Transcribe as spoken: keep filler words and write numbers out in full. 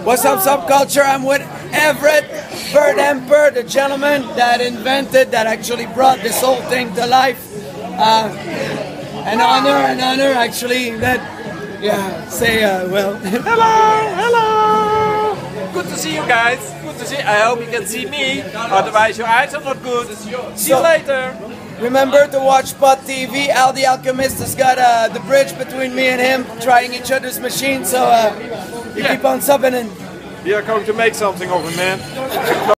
What's up, Subculture? I'm with Everett Verdemper, the gentleman that invented, that actually brought this whole thing to life. Uh, an honor, an honor, actually. That, yeah, say, uh, well. Hello, hello. Good to see you guys. Good to see. I hope you can see me. Otherwise, your eyes are not good. See you later. Remember to watch Pot T V. Al the Alchemist has got uh, the bridge between me and him, trying each other's machines. So uh, you Yeah. keep on subbing in. We are going to make something of it, man.